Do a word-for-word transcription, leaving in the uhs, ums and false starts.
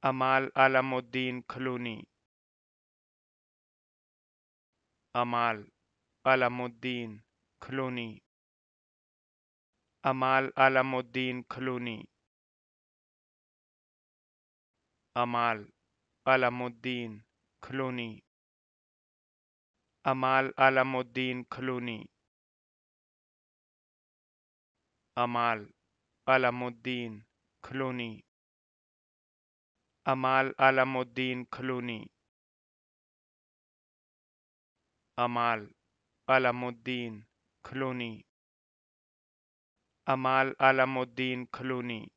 अमाल आलमुद्दीन खलूनी, अमाल आलमुद्दीन खलूनी, अमाल आलमुद्दीन खलूनी, अमाल आलमुद्दीन खलूनी, अमाल आलमुद्दीन खलूनी, अमाल आलमुद्दीन खलूनी, अमाल आलमुद्दीन खलूनी, अमाल आलमुद्दीन खलूनी, अमाल आलमुद्दीन खलूनी,